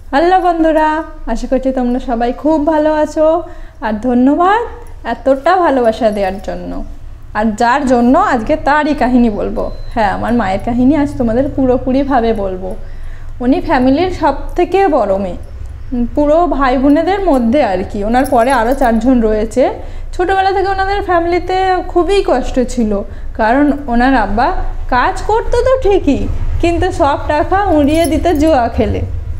Hello বন্ধুরা, আশা করছি তোমরা সবাই খুব ভালো আছো। আর ধন্যবাদ এতটা ভালোবাসা দেওয়ার জন্য। আর যার জন্য আজকে তারই কাহিনী বলবো। হ্যাঁ, আমার মায়ের কাহিনী আজ তোমাদের পুরোপুরিভাবে বলবো। উনি ফ্যামিলির সব থেকে বড় মেয়ে, পুরো ভাই বোনেদের মধ্যে আর কি। ওনার পরে আরও 4 জন রয়েছে। ছোটোবেলা থেকে ওনাদের ফ্যামিলিতে খুবই কষ্ট ছিল, কারণ ওনার আব্বা কাজ করতো তো ঠিকই, কিন্তু সব টাকা উড়িয়ে দিত জুয়া খেলে।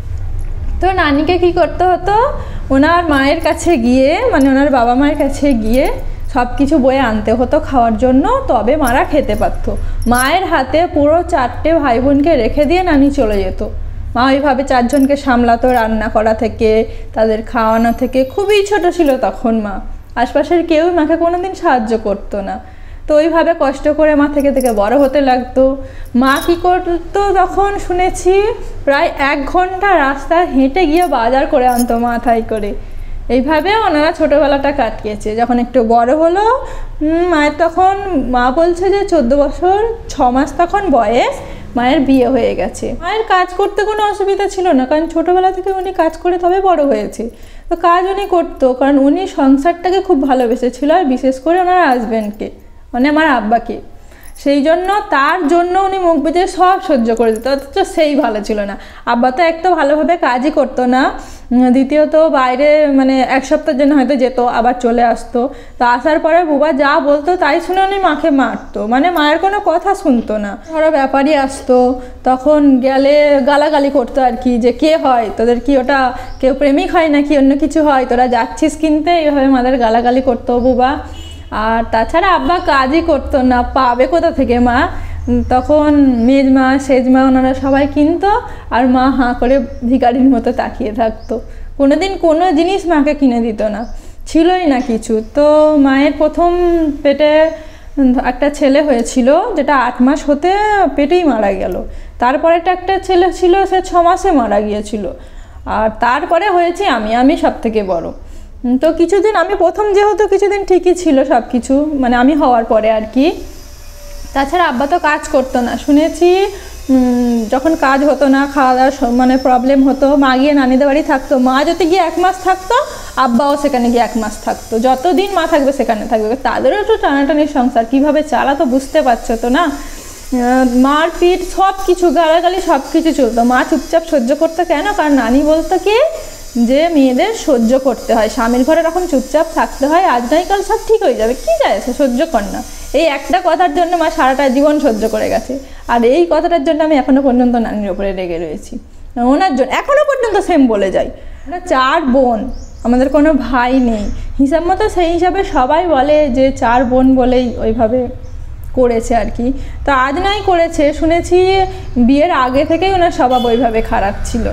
তো নানিকে কি করতে হতো, ওনার মায়ের কাছে গিয়ে, মানে ওনার বাবা মায়ের কাছে গিয়ে সব কিছু বয়ে আনতে হতো খাওয়ার জন্য, তবে মারা খেতে পারতো। মায়ের হাতে পুরো 4টে ভাই বোনকে রেখে দিয়ে নানি চলে যেত। মা ওইভাবে 4 জনকে সামলাতো, রান্না করা থেকে তাদের খাওয়ানো থেকে। খুবই ছোট ছিল তখন মা, আশপাশের কেউ মাকে কোনোদিন সাহায্য করতো না। তো ওইভাবে কষ্ট করে মা থেকে থেকে বড় হতে লাগতো। মা কী করতো তখন শুনেছি, প্রায় 1 ঘন্টা রাস্তা হেঁটে গিয়ে বাজার করে আনতো মাথায় করে। এইভাবে ওনারা ছোটোবেলাটা কাটিয়েছে। যখন একটু বড় হলো, মায়ের তখন, মা বলছে যে 14 বছর 6 মাস তখন বয়স, মায়ের বিয়ে হয়ে গেছে। মায়ের কাজ করতে কোনো অসুবিধা ছিল না, কারণ ছোটোবেলা থেকে উনি কাজ করে তবে বড় হয়েছে। তো কাজ উনি করতো, কারণ উনি সংসারটাকে খুব ভালোবেসেছিল, আর বিশেষ করে ওনার হাজব্যান্ডকে, মানে আমার আব্বাকে। সেই জন্য তার জন্য উনি মুখ বুজে সব সহ্য করে দিত, অথচ সেই ভালো ছিল না। আব্বা তো এক তো ভালোভাবে কাজই করতো না, দ্বিতীয়ত বাইরে মানে 1 সপ্তাহের জন্য হয়তো যেত, আবার চলে আসতো। তো আসার পরে বুবা যা বলতো তাই শুনে উনি মাকে মারতো, মানে মায়ের কোনো কথা শুনতো না। ধরো ব্যাপারই আসতো, তখন গেলে গালাগালি করতো আর কি, যে কে হয় তোদের, কি ওটা কেউ প্রেমিক হয় নাকি অন্য কিছু হয়, তোরা যাচ্ছিস কিনতে, এইভাবে মাদের গালাগালি করতো বুবা। আর তাছাড়া আব্বা কাজই করতো না, পাবে কোথা থেকে মা? তখন মেজমা সেজমা ওনারা সবাই কিনতো, আর মা হাঁ করে ভিখারির মতো তাকিয়ে থাকতো। কোনোদিন কোনো জিনিস মাকে কিনে দিত না, ছিলই না কিছু। তো মায়ের প্রথম পেটে একটা ছেলে হয়েছিল, যেটা 8 মাস হতে পেটেই মারা গেল। তারপরে একটা ছেলে ছিল, সে 6 মাসে মারা গিয়েছিল। আর তারপরে হয়েছি আমি সব থেকে বড়। তো কিছুদিন আমি প্রথম, যেহেতু কিছুদিন ঠিকই ছিল সব কিছু, মানে আমি হওয়ার পরে আর কি। তাছাড়া আব্বা তো কাজ করতো না, শুনেছি যখন কাজ হতো না, খাওয়া দাওয়ার মানে প্রবলেম হতো, মা গিয়ে নানিদের বাড়ি থাকতো। মা যদি গিয়ে 1 মাস থাকতো, আব্বাও সেখানে গিয়ে 1 মাস থাকতো। যতদিন মা থাকবে সেখানে থাকবে। তাদেরও একটু টানাটানির সংসার, কীভাবে চালাতো বুঝতে পারছো তো না। মারপিট সব কিছু, গালাগালি সব কিছু চলতো। মা চুপচাপ সহ্য করতো, কেন? কারণ নানি বলতো কি, যে মেয়েদের সহ্য করতে হয়, স্বামীর ঘরে এরকম চুপচাপ থাকতে হয়, আজ নাই কাল সব ঠিক হয়ে যাবে, কী যায় সে, সহ্য কর না। এই একটা কথার জন্য মা সারাটা জীবন সহ্য করে গেছে। আর এই কথাটার জন্য আমি এখনও পর্যন্ত নানির ওপরে রেগে রয়েছি। ওনার জন্য এখনও পর্যন্ত সেম বলে যাই। আমরা 4 বোন, আমাদের কোনো ভাই নেই হিসাব মতো। সেই হিসাবে সবাই বলে যে 4 বোন বলেই ওইভাবে করেছে আর কি। তো আজ নয় করেছে, শুনেছি বিয়ের আগে থেকেই ওনার স্বভাব ওইভাবে খারাপ ছিল।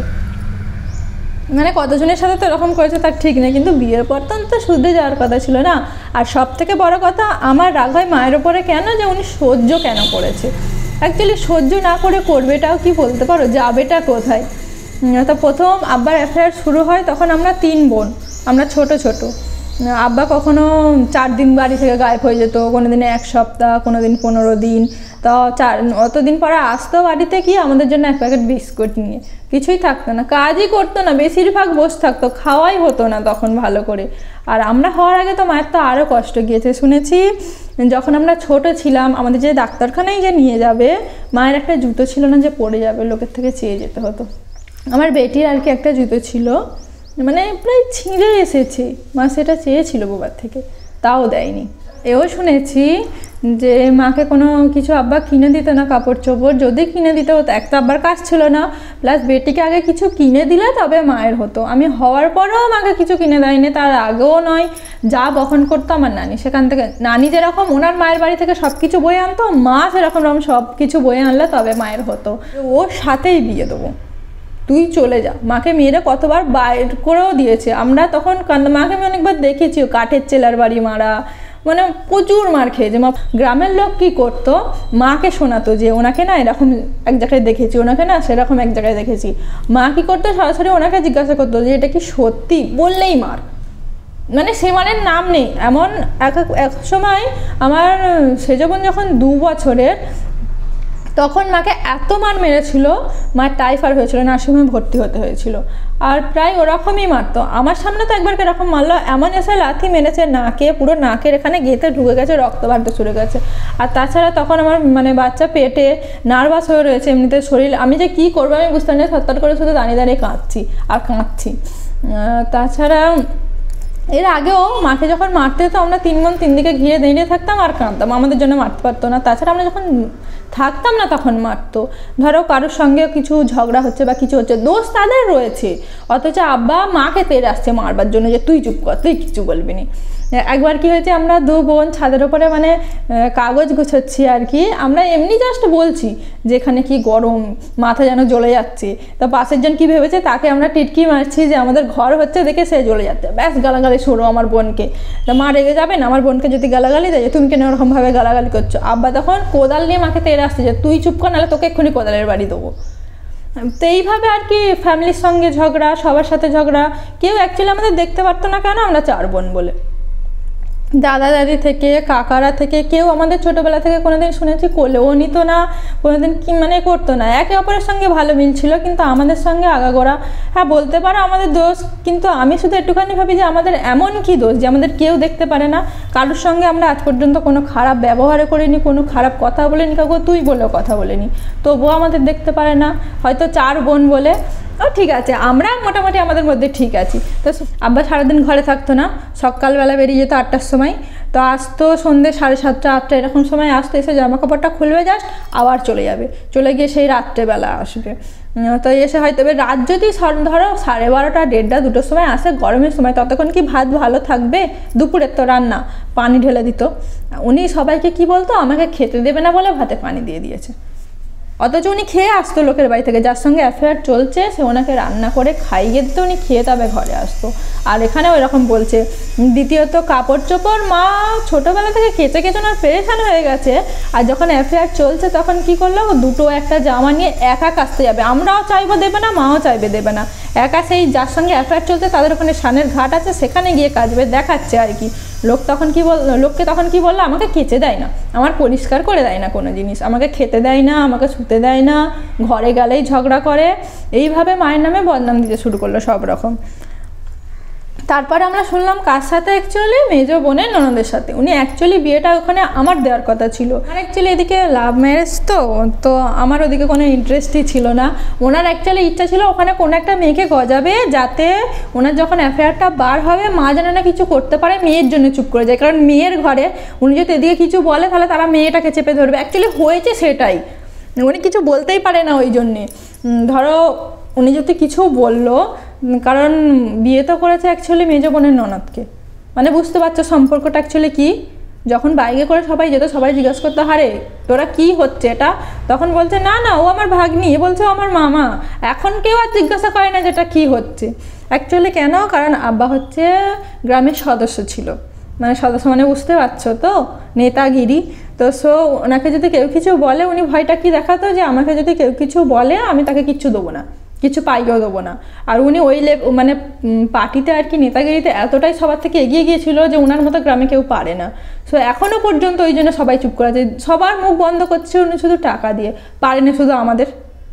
মানে কতজনের সাথে তো এরকম করেছে তার ঠিক নেই, কিন্তু বিয়ের পর তো শুধরে যাওয়ার কথা ছিল না। আর সব থেকে বড় কথা, আমার রাগ হয় মায়ের ওপরে কেন, যে উনি সহ্য কেন করেছে। অ্যাকচুয়ালি সহ্য না করে করবেটাও কি বলতে পারো, যাবেটা কোথায়? তো প্রথম আব্বার অ্যাফেয়ার শুরু হয়, তখন আমরা 3 বোন, আমরা ছোট ছোট। আব্বা কখনো 4 দিন বাড়ি থেকে গায়েব হয়ে যেত, কোনো দিনে 1 সপ্তাহ, কোনো দিন 15 দিন। তো অতদিন পরে আসতো বাড়িতে কি আমাদের জন্য 1 প্যাকেট বিস্কুট নিয়ে, কিছুই থাকতো না, কাজই করতো না, বেশিরভাগ বসে থাকতো, খাওয়াই হতো না তখন ভালো করে। আর আমরা হওয়ার আগে তো মায়ের তো আরও কষ্ট গিয়েছে। শুনেছি যখন আমরা ছোট ছিলাম, আমাদের যে ডাক্তারখানায় যে নিয়ে যাবে, মায়ের একটা জুতো ছিল না যে পড়ে যাবে, লোকের থেকে চেয়ে যেতে হতো। আমার বেটির আর কি একটা জুতো ছিল, মানে প্রায় ছিঁড়ে এসেছে, মা সেটা চেয়েছিল বাবার থেকে, তাও দেয়নি। এও শুনেছি যে মাকে কোনো কিছু আব্বা কিনে দিত না, কাপড় চোপড় যদি কিনে দিতে হতো, একটা আব্বার কাজ ছিল না, প্লাস বেটিকে আগে কিছু কিনে দিলে তবে মায়ের হতো। আমি হওয়ার পরেও মাকে কিছু কিনে দেয়নি, তার আগেও নয়। যা বহন করতো আমার নানি, সেখান থেকে নানি যেরকম ওনার মায়ের বাড়ি থেকে সব কিছু বয়ে আনতো, মা সেরকম সব কিছু বয়ে আনলে তবে মায়ের হতো। ওর সাথেই বিয়ে দেবো, তুই চলে যা। মাকে মেয়েরা কতবার বাইর করেও দিয়েছে, আমরা তখন মাকে আমি অনেকবার দেখেছি কাঠের চেলার বাড়ি মারা, মানে প্রচুর মার খেয়েছে মা। গ্রামের লোক কী করতো, মাকে শোনাতো যে ওনাকে না এরকম এক জায়গায় দেখেছি, ওনাকে না সেরকম এক জায়গায় দেখেছি। মা কী করতো, সরাসরি ওনাকে জিজ্ঞাসা করতো যে এটা কি সত্যি, বললেই মার, মানে সে মানের নাম নেই। এমন এক সময় আমার সেজ বোন যখন 2 বছরের, তখন মাকে এত মার মেরেছিল, মার টাইফয়েড হয়েছিল, নার্সিংহোমে ভর্তি হতে হয়েছিল। আর প্রায় ওরকমই মারতো। আমার সামনে তো একবার এরকম মারলো, এমন এসে লাথি মেরেছে নাকে, পুরো নাকের এখানে গেঁথে ঢুকে গেছে, রক্ত বাড়তে শুরু গেছে। আর তাছাড়া তখন আমার মানে বাচ্চা পেটে নার্ভাস হয়ে রয়েছে, এমনিতে শরীর, আমি যে কী করবো আমি বুঝতে পারি, থরথর করে শুধু দাঁড়িয়ে দাঁড়িয়ে কাঁদছি। তাছাড়া এর আগেও মাকে যখন মারতে হতো আমরা 3 বোন 3 দিকে ঘিরে দাঁড়িয়ে থাকতাম আর কাঁদতাম, আমাদের জন্য মারতে পারতো না। তাছাড়া আমরা যখন থাকতাম না তখন মারতো। ধরো কারোর সঙ্গে কিছু ঝগড়া হচ্ছে বা কিছু হচ্ছে, দোষ তাদের রয়েছে, অথচ আব্বা মাকে তেড়ে আসছে মারবার জন্য যে তুই চুপ কর, তুই কিছু বলবি না। একবার কি হয়েছে, আমরা 2 বোন ছাদের ওপরে মানে কাগজ গুছোচ্ছি আর কি, আমরা এমনি জাস্ট বলছি যে এখানে কি গরম, মাথা যেন জ্বলে যাচ্ছে। তা পাশের জন কি ভেবেছে, তাকে আমরা টিটকি মারছি যে আমাদের ঘর হচ্ছে দেখে সে জ্বলে যাচ্ছে, ব্যাস গালাগালি শুরু আমার বোনকে। তা মা রেগে যাবে না, আমার বোনকে যদি গালাগালি দেয় তুমি কেন ওরকমভাবে গালাগালি করছো। আব্বা তখন কোদাল নিয়ে মাকে তেড়ে আসছে যে তুই চুপ কর, নাহলে তোকে এক্ষুনি কোদালের বাড়ি দেবো। তো এইভাবে আর কি ফ্যামিলির সঙ্গে ঝগড়া, সবার সাথে ঝগড়া। কেউ অ্যাকচুয়ালি আমাদের দেখতে পারতো না, কেন আমরা 4 বোন বলে। দাদা দাদি থেকে, কাকারা থেকে কেউ আমাদের ছোটোবেলা থেকে কোনোদিন শুনেছি কোলেও নিত না, কোনোদিন কি মানে করতো না। একে অপরের সঙ্গে ভালো মিল ছিল, কিন্তু আমাদের সঙ্গে আগাগোড়া, হ্যাঁ বলতে পারো আমাদের দোষ, কিন্তু আমি শুধু একটুখানি ভাবি যে আমাদের এমন কি দোষ যে আমাদের কেউ দেখতে পারে না। কারোর সঙ্গে আমরা আজ পর্যন্ত কোনো খারাপ ব্যবহারও করিনি, কোনো খারাপ কথা বলিনি, কাউকে তুই বলেও কথা বলিনি, তবুও আমাদের দেখতে পারে না, হয়তো 4 বোন বলে। ও ঠিক আছে, আমরা মোটামুটি আমাদের মধ্যে ঠিক আছি। তো আব্বা সারাদিন ঘরে থাকতো না, সকালবেলা বেরিয়ে যেত 8টার সময়, তো আসতো সন্ধ্যে 7:30 8টা এরকম সময় আসতো, এসে জামা কাপড়টা খুলবে জাস্ট, আবার চলে যাবে, চলে গিয়ে সেই রাত্রেবেলা আসবে। তো এসে হয়তো রাত যদি ধরো 12:30 1:30 2টোর সময় আসে, গরমের সময়, ততক্ষণ কি ভাত ভালো থাকবে? দুপুরের তো রান্না, পানি ঢেলে দিত। উনি সবাইকে কি বলতো, আমাকে খেতে দেবে না বলে ভাতে পানি দিয়ে দিয়েছে, অথচ উনি খেয়ে আসতো লোকের বাড়ি থেকে, যার সঙ্গে অ্যাফেয়ার চলছে সে ওনাকে রান্না করে খাইয়ে দিত, উনি খেয়ে তবে ঘরে আসতো। আর এখানেও এরকম বলছে। দ্বিতীয়ত কাপড় চোপড় মা ছোটোবেলা থেকে কেচে কেচে ওনার পেরেশান হয়ে গেছে, আর যখন অ্যাফেয়ার চলছে তখন কি করলো, 2টো একটা জামা নিয়ে একা কাচতে যাবে, আমরাও চাইবো দেবে না, মাও চাইবে দেবে না, একা সেই যার সঙ্গে অ্যাফেয়ার চলছে তাদের ওখানে সানের ঘাট আছে সেখানে গিয়ে কাচবে, দেখাচ্ছে আর কি। লোককে তখন কি বললো, আমাকে কেচে দেয় না, আমার পরিষ্কার করে দেয় না কোনো জিনিস, আমাকে খেতে দেয় না, আমাকে শুতে দেয় না, ঘরে গেলেই ঝগড়া করে, এইভাবে মায়ের নামে বদনাম দিতে শুরু করলো সব রকম। তারপরে আমরা শুনলাম কার সাথে, অ্যাকচুয়ালি মেজো বোনের ননদের সাথে। উনি অ্যাকচুয়ালি বিয়েটা ওখানে আমার দেওয়ার কথা ছিল, আর অ্যাকচুয়ালি এদিকে লাভ ম্যারেজ তো আমার ওদিকে কোনো ইন্টারেস্টই ছিল না। ওনার অ্যাকচুয়ালি ইচ্ছা ছিল ওখানে কোনো একটা মেয়েকে গজাবে, যাতে ওনার যখন অ্যাফেয়ারটা বার হবে মা যেন না কিছু করতে পারে, মেয়ের জন্য চুপ করে যায়, কারণ মেয়ের ঘরে উনি যদি এদিকে কিছু বলে তাহলে তারা মেয়েটাকে চেপে ধরবে। অ্যাকচুয়ালি হয়েছে সেটাই, উনি কিছু বলতেই পারে না ওই জন্যে। ধরো উনি যদি কিছু বললো, কারণ বিয়ে তো করেছে অ্যাকচুয়ালি মেজো বোনের ননদকে, মানে বুঝতে পারছো সম্পর্কটা অ্যাকচুয়ালি কী। যখন বাইকে করে সবাই যেত, সবাই জিজ্ঞাসা করতো হারে তোরা কী হচ্ছে এটা, তখন বলছে না না ও আমার ভাগ্নি, বলছে ও আমার মামা। এখন কেউ আর জিজ্ঞাসা করে না যেটা কী হচ্ছে। অ্যাকচুয়ালি কেন, কারণ আব্বা হচ্ছে গ্রামের সদস্য ছিল, মানে সদস্য মানে বুঝতে পারছো তো, নেতাগিরি। তো ওনাকে যদি কেউ কিছু বলে, উনি ভয়টা কি দেখাতো যে আমাকে যদি কেউ কিছু বলে আমি তাকে কিচ্ছু দেবো না, কিছু পাইয়েও দেবো না। আর উনি ওই মানে পার্টিতে আর কি নেতাগিরিতে এতটাই সবার থেকে এগিয়ে গিয়েছিল যে ওনার মতো গ্রামে কেউ পারে না। সো এখনও পর্যন্ত ওই জন্য সবাই চুপ করে আছে, সবার মুখ বন্ধ করছে উনি শুধু টাকা দিয়ে, পারেনি শুধু আমাদের।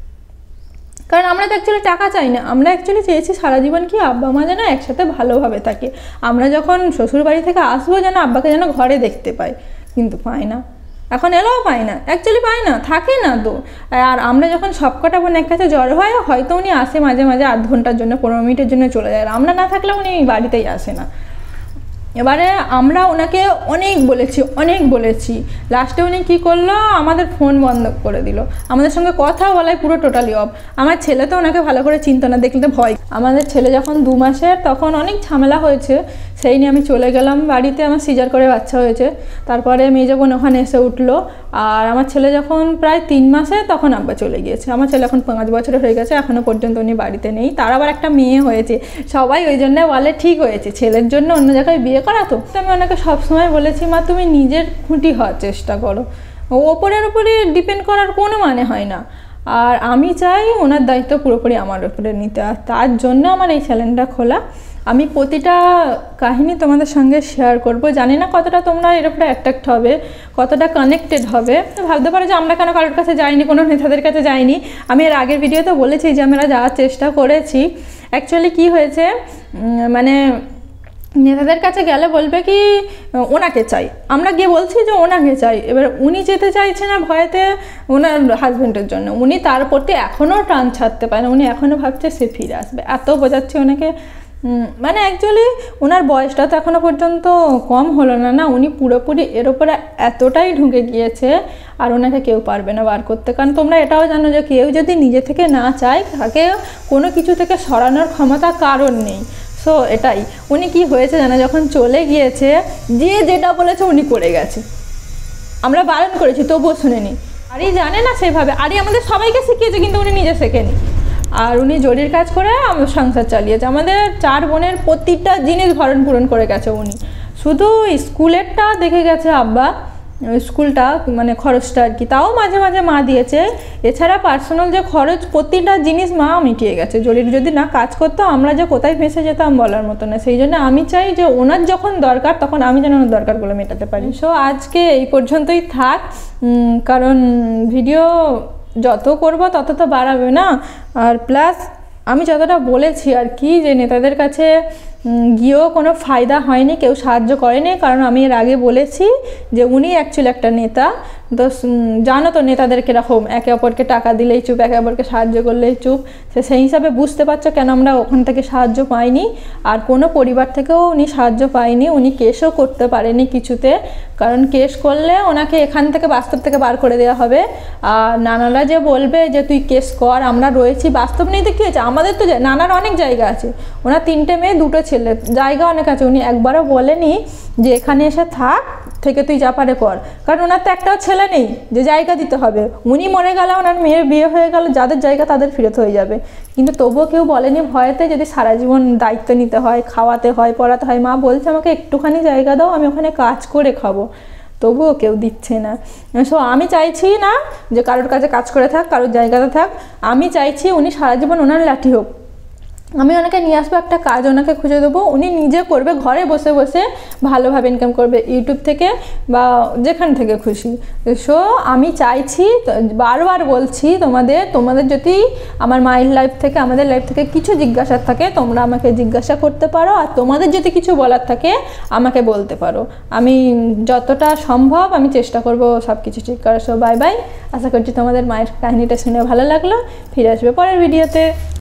কারণ আমরা তো অ্যাকচুয়ালি টাকা চাই না, আমরা অ্যাকচুয়ালি চেয়েছি সারা জীবন কি আব্বা মা যেন একসাথে ভালোভাবে থাকে, আমরা যখন শ্বশুর বাড়ি থেকে আসবো যেন আব্বাকে যেন ঘরে দেখতে পাই, কিন্তু পাই না, এখন এলেও পাই না, অ্যাকচুয়ালি পাই না, থাকে না তো। আর আমরা যখন সবকটা বোন এক কাছে জড়ো হয়, হয়তো উনি আসে মাঝে মাঝে 8 ঘন্টার জন্য 15 মিনিটের জন্য চলে যায়, আর আমরা না থাকলে উনি বাড়িতেই আসে না। এবারে আমরা ওনাকে অনেক বলেছি, লাস্টে উনি কী করলো, আমাদের ফোন বন্ধ করে দিল, আমাদের সঙ্গে কথা বলায় পুরো টোটালি অফ। আমার ছেলে তো ওনাকে ভালো করে চিনতো না, দেখলে ভয়। আমাদের ছেলে যখন 2 মাসের, তখন অনেক ঝামেলা হয়েছে, সেই নিয়ে আমি চলে গেলাম বাড়িতে, আমার সিজার করে বাচ্চা হয়েছে। তারপরে মেজো বোন ওখানে এসে উঠলো, আর আমার ছেলে যখন প্রায় 3 মাসে তখন আব্বা চলে গিয়েছে। আমার ছেলে এখন 5 বছরের হয়ে গেছে, এখনও পর্যন্ত উনি বাড়িতে নেই। তার আবার একটা মেয়ে হয়েছে, সবাই ওই জন্য বলে ঠিক হয়েছে, ছেলের জন্য অন্য জায়গায় বিয়ে করা। তো আমি ওনাকে সবসময় বলেছি, মা তুমি নিজের খুঁটি হওয়ার চেষ্টা করো, ওপরের উপরে ডিপেন্ড করার কোনো মানে হয় না। আর আমি চাই ওনার দায়িত্ব পুরোপুরি আমার উপরে নিতে, আর তার জন্য আমার এই চ্যানেলটা খোলা। আমি প্রতিটা কাহিনী তোমাদের সঙ্গে শেয়ার করব। জানি না কতটা তোমরা এর উপরে অ্যাট্রাক্ট হবে, কতটা কানেক্টেড হবে। ভাবতে পারো যে আমরা কেন কারোর কাছে যাইনি, কোনো নেতাদের কাছে যাইনি। আমি এর আগের ভিডিওতে বলেছি যে আমরা যাওয়ার চেষ্টা করেছি। অ্যাকচুয়ালি কি হয়েছে, মানে নেতাদের কাছে গেলে বলবে কি ওনাকে চাই, আমরা গিয়ে বলছি যে ওনাকে চাই। এবার উনি যেতে চাইছে না ভয়েতে ওনার হাজব্যান্ডের জন্য। উনি তার প্রতি এখনও টান ছাড়তে পারে না, উনি এখনও ভাবছে সে ফিরে আসবে। এত বোঝাচ্ছে ওনাকে, মানে অ্যাকচুয়ালি ওনার বয়সটা তো এখনও পর্যন্ত কম হলো না, না উনি পুরোপুরি এর ওপরে এতটাই ঢুকে গিয়েছে আর ওনাকে কেউ পারবে না বার করতে। কারণ তোমরা এটাও জানো যে কেউ যদি নিজে থেকে না চায় তাকে কোনো কিছু থেকে সরানোর ক্ষমতা কারণ নেই। সো এটাই, উনি কি হয়েছে জানা, যখন চলে গিয়েছে যে যেটা বলেছে উনি করে গেছে। আমরা বারণ করেছি তবুও শুনেনি। আরই জানে না সেভাবে, আরই আমাদের সবাইকে শিখিয়েছে কিন্তু উনি নিজে শেখেনি। আর উনি জরির কাজ করে সংসার চালিয়েছে। আমাদের 4 বোনের প্রতিটা জিনিস ভরণ পূরণ করে গেছে উনি। শুধু স্কুলেরটা দেখে গেছে আব্বা, স্কুলটা মানে খরচটা আর কি, তাও মাঝে মাঝে মা দিয়েছে। এছাড়া পার্সোনাল যে খরচ প্রতিটা জিনিস মা মিটিয়ে গেছে। জরির যদি না কাজ করতো আমরা যে কোথায় ফেঁসে যেতাম বলার মতো না। সেই জন্য আমি চাই যে ওনার যখন দরকার তখন আমি যেন ওনার দরকারগুলো মেটাতে পারি। সো আজকে এই পর্যন্তই থাক, কারণ ভিডিও যত করবো তত তো বাড়াবে না। আর প্লাস আমি যতটা বলেছি আর কি, যে নেতাদের কাছে গিয়েও কোনো ফায়দা হয়নি, কেউ সাহায্য করেনি। কারণ আমি এর আগে বলেছি যে উনি অ্যাকচুয়ালি একটা নেতা। তো জানো তো নেতাদের কীরকম, একে অপরকে টাকা দিলেই চুপ, একে অপরকে সাহায্য করলেই চুপ। সেই হিসাবে বুঝতে পারছো কেন আমরা ওখান থেকে সাহায্য পাইনি। আর কোনো পরিবার থেকেও উনি সাহায্য পায়নি। উনি কেসও করতে পারেনি কিছুতে, কারণ কেস করলে ওনাকে এখান থেকে বাস্তব থেকে বার করে দেওয়া হবে। আর নানারা যে বলবে যে তুই কেস কর, আমরা রয়েছি, বাস্তব নেই তো কী হয়েছে, আমাদের তো নানার অনেক জায়গা আছে। ওনার 3টে মেয়ে 2টো ছেলে, জায়গা অনেক আছে। উনি একবারও বলেনি যে এখানে এসে থাক, থেকে তুই যা পারে কর। কারণ ওনার তো একটাও ছেলে নেই যে জায়গা দিতে হবে। উনি মরে গেলে ওনার মেয়ের বিয়ে হয়ে গেল, যাদের জায়গা তাদের ফেরত হয়ে যাবে। কিন্তু তবুও কেউ বলেনি ভয়েতে, যদি সারা জীবন দায়িত্ব নিতে হয়, খাওয়াতে হয়, পড়াতে হয়। মা বলছে আমাকে একটুখানি জায়গা দাও, আমি ওখানে কাজ করে খাবো, তবুও কেউ দিচ্ছে না। সো আমি চাইছি না যে কারোর কাছে কাজ করে থাক, কারোর জায়গাতে থাক। আমি চাইছি উনি সারা জীবন ওনার লাঠি হোক। আমি ওনাকে নিয়ে আসবো, একটা কাজ ওনাকে খুঁজে দেবো, উনি নিজে করবে, ঘরে বসে বসে ভালোভাবে ইনকাম করবে, ইউটিউব থেকে বা যেখান থেকে খুশি। সো আমি চাইছি, বারবার বলছি তোমাদের যদি আমার মায়ের লাইফ থেকে, আমাদের লাইফ থেকে কিছু জিজ্ঞাসার থাকে তোমরা আমাকে জিজ্ঞাসা করতে পারো। আর তোমাদের যদি কিছু বলার থাকে আমাকে বলতে পারো। আমি যতটা সম্ভব আমি চেষ্টা করব সব কিছু ঠিক করার। So bye bye. আশা করছি তোমাদের মায়ের কাহিনীটা শুনে ভালো লাগলো। ফিরে আসবে পরের ভিডিওতে।